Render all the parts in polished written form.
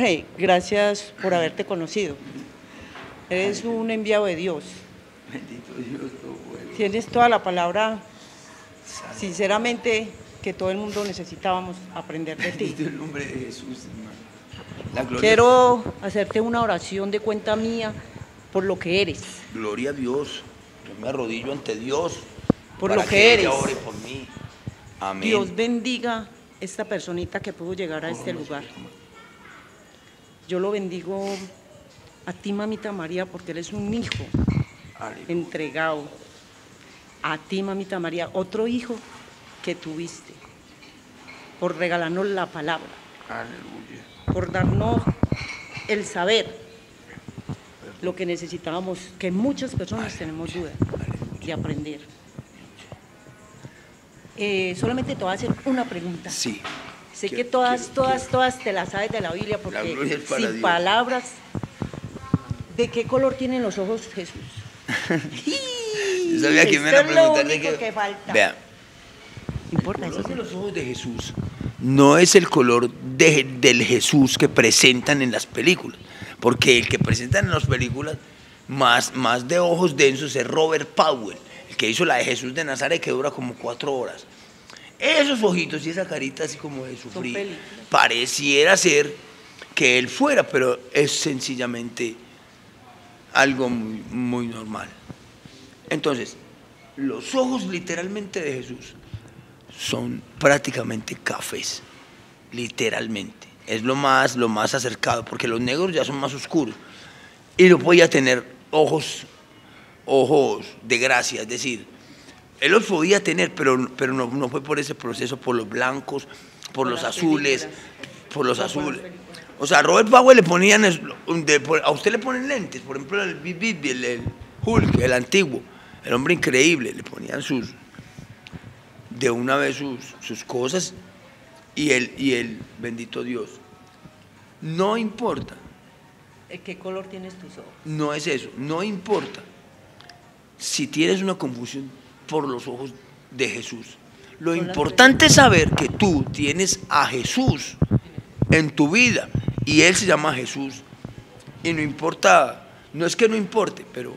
Hey, gracias por haberte conocido. Eres un enviado de Dios. Bendito Dios, todo bueno. Tienes toda la palabra, sinceramente, que todo el mundo necesitábamos aprender de ti. Bendito el nombre de Jesús, hermano. La gloria, Quiero hacerte una oración de cuenta mía por lo que eres, gloria a Dios. Yo me arrodillo ante Dios por para lo que ella eres. ore por mí. Amén. Dios bendiga esta personita que pudo llegar a este lugar. Yo lo bendigo a ti, mamita María, porque eres un hijo Aleluya. entregado. A ti, mamita María, otro hijo que tuviste, por regalarnos la palabra, Aleluya. por darnos el saber, lo que necesitábamos, que muchas personas tenemos duda de aprender. Solamente te voy a hacer una pregunta. Sí. Sé que Quiero- todas te las sabes de la Biblia, La gloria porque es para sin Dios. palabras, ¿de qué color tienen los ojos Jesús? Yo sabía que me iban a Esto es lo preguntar de único qué. que falta. Vea, No importa, el eso color de sí. los ojos de Jesús no es el color del Jesús que presentan en las películas, porque el que presentan en las películas más de ojos densos es Robert Powell, el que hizo la de Jesús de Nazaret, que dura como 4 horas. Esos ojitos y esa carita así como de sufrir, películas. pareciera ser que él fuera, pero es sencillamente algo muy normal. Entonces, los ojos literalmente de Jesús son prácticamente cafés, literalmente. Es lo más acercado, porque los negros ya son más oscuros. Y no podía tener ojos de gracia, es decir, él los podía tener, pero no fue por ese proceso, por los blancos, por los las azules, películas. por los No, por las azules. películas. O sea, a Robert Powell le ponían, a usted le ponen lentes, por ejemplo, el Hulk, el antiguo, el hombre increíble, le ponían de una vez sus cosas y él, bendito Dios. No importa, ¿Qué color tienes tus ojos? no es eso, no importa si tienes una confusión por los ojos de Jesús. Lo Con las importante es saber que tú tienes a Jesús en tu vida y Él se llama Jesús. Y no importa, no es que no importe, pero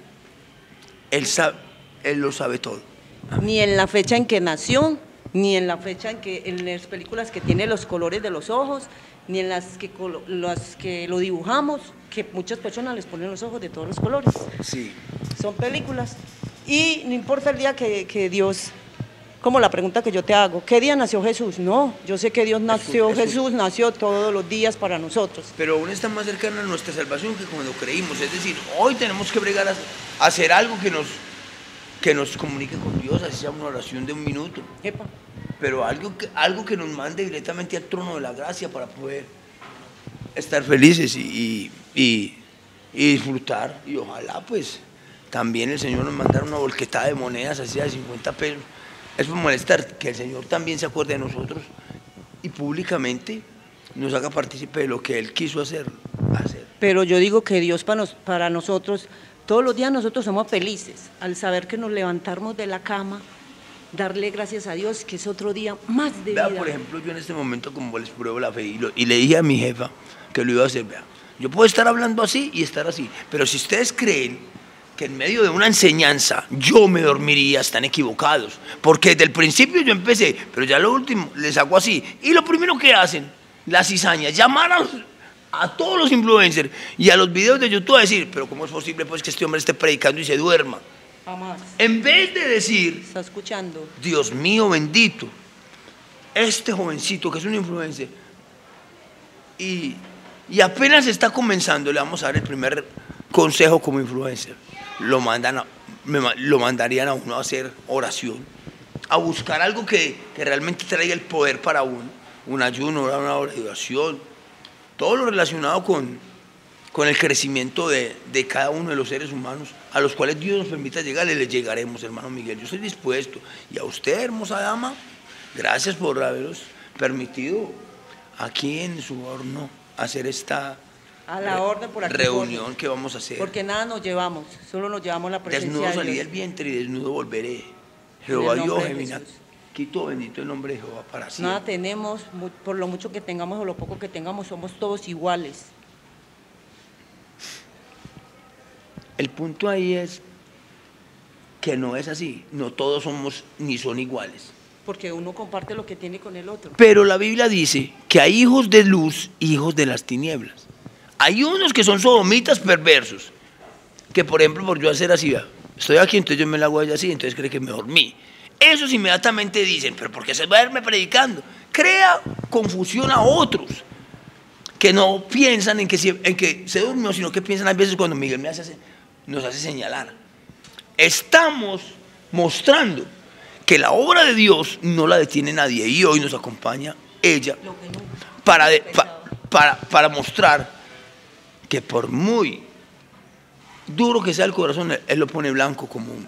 Él lo sabe todo. Ni en la fecha en que nació, ni en la fecha en las películas que tiene los colores de los ojos, ni en las que lo dibujamos, que muchas personas les ponen los ojos de todos los colores. Sí. Son películas. Y no importa el día que Dios, como la pregunta que yo te hago, ¿qué día nació Jesús? No, yo sé que Dios nació, Eso. Jesús nació todos los días para nosotros. Pero aún está más cercana a nuestra salvación que cuando creímos. Es decir, hoy tenemos que bregar a hacer algo que nos comunique con Dios, así sea una oración de 1 minuto. Epa. Pero algo que nos mande directamente al trono de la gracia para poder estar felices y disfrutar. Y ojalá pues también el Señor nos mandara una volquetada de monedas así de 50 pesos. Es por molestar, que el Señor también se acuerde de nosotros y públicamente nos haga partícipe de lo que Él quiso hacer. Pero yo digo que Dios para nosotros, todos los días nosotros somos felices al saber que nos levantamos de la cama, darle gracias a Dios, que es otro día más de vida. Vea, por ejemplo, yo en este momento como les pruebo la fe y le dije a mi jefa que lo iba a hacer, vea, yo puedo estar hablando así y estar así, pero si ustedes creen que en medio de una enseñanza yo me dormiría, están equivocados, porque desde el principio yo empecé, pero ya lo último les hago así, y lo primero que hacen, la cizaña, llamar a todos los influencers y a los videos de YouTube a decir, pero ¿cómo es posible pues que este hombre esté predicando y se duerma? Jamás. En vez de decir, Está escuchando. Dios mío bendito, este jovencito que es un influencer y apenas está comenzando, le vamos a dar el primer consejo como influencer. Lo mandarían a uno a hacer oración, a buscar algo que realmente traiga el poder para uno, un ayuno, una oración, todo lo relacionado con el crecimiento de cada uno de los seres humanos a los cuales Dios nos permita llegar, les llegaremos, hermano Miguel. Yo estoy dispuesto. Y a usted, hermosa dama, gracias por haberos permitido aquí en su horno hacer esta A la orden por aquí. reunión que vamos a hacer. Porque nada nos llevamos, solo nos llevamos la presencia Desnudo de salí Dios. del vientre y desnudo volveré. Jehová En el Dios, nombre de gemina. Jesús. Quito bendito el nombre de Jehová para siempre. Nada tenemos, por lo mucho que tengamos o lo poco que tengamos, somos todos iguales. El punto ahí es que no es así, no todos somos ni son iguales. Porque uno comparte lo que tiene con el otro. Pero la Biblia dice que hay hijos de luz y hijos de las tinieblas. Hay unos que son sodomitas perversos, que por ejemplo por yo hacer así, estoy aquí, entonces yo me la hago a ella así, entonces cree que me dormí. Esos inmediatamente dicen, pero ¿por qué se va a verme predicando? Crea confusión a otros que no piensan en que se durmió, sino que piensan a veces cuando Miguel nos hace señalar. Estamos mostrando que la obra de Dios no la detiene nadie y hoy nos acompaña ella para mostrar que por muy duro que sea el corazón, Él lo pone blanco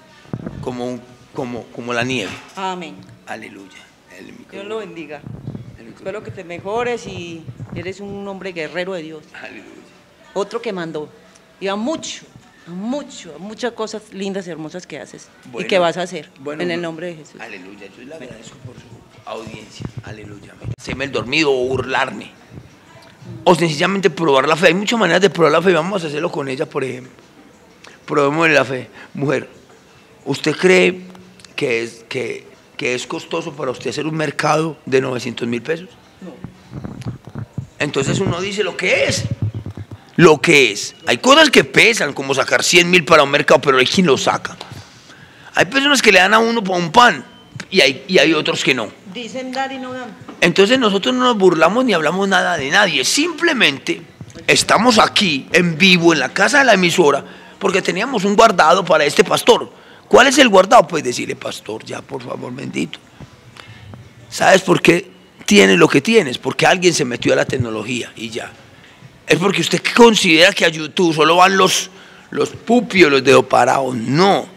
como la nieve. Amén. Aleluya. Dios lo bendiga. Espero que te mejores y eres un hombre guerrero de Dios. Aleluya. Otro que mandó. Y a muchas cosas lindas y hermosas que haces y que vas a hacer en el nombre de Jesús. Aleluya. Yo le agradezco por su audiencia. Aleluya. Hacerme el dormido o burlarme. O sencillamente probar la fe. Hay muchas maneras de probar la fe. Vamos a hacerlo con ella, por ejemplo. Probemos la fe. Mujer, ¿usted cree que es costoso para usted hacer un mercado de 900.000 pesos? No. Entonces uno dice lo que es. Lo que es. Hay cosas que pesan, como sacar 100.000 para un mercado, pero hay quien lo saca. Hay personas que le dan a uno para un pan y hay otros que no. Dicen dar y no dan. Entonces nosotros no nos burlamos ni hablamos nada de nadie. Simplemente estamos aquí en vivo en la casa de la emisora porque teníamos un guardado para este pastor. ¿Cuál es el guardado? Pues decirle, pastor, ya por favor, bendito. ¿Sabes por qué tienes lo que tienes? Porque alguien se metió a la tecnología y ya. Es porque usted considera que a YouTube solo van los pupios, los dedos parados. No.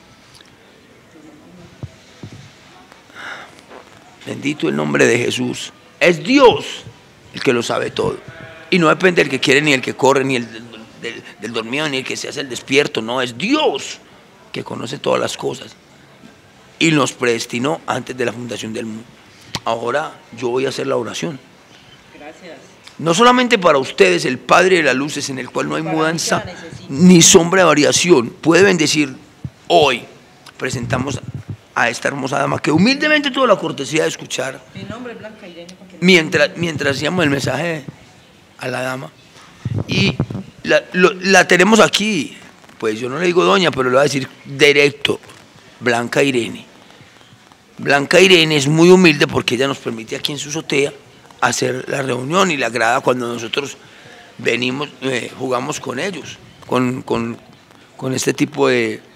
Bendito el nombre de Jesús. Es Dios el que lo sabe todo. Y no depende del que quiere, ni el que corre, ni el del dormido, ni el que se hace el despierto. No, es Dios que conoce todas las cosas. Y nos predestinó antes de la fundación del mundo. Ahora yo voy a hacer la oración. Gracias. No solamente para ustedes, el Padre de las luces, en el cual no hay mudanza ni sombra de variación, puede bendecir hoy. Presentamos a esta hermosa dama que humildemente tuvo la cortesía de escuchar. Mi nombre es Blanca Irene. Mientras hacíamos el mensaje a la dama. Y la tenemos aquí. Pues yo no le digo doña, pero le voy a decir directo. Blanca Irene. Blanca Irene es muy humilde porque ella nos permite aquí en su azotea hacer la reunión y le agrada cuando nosotros venimos, jugamos con ellos, con este tipo de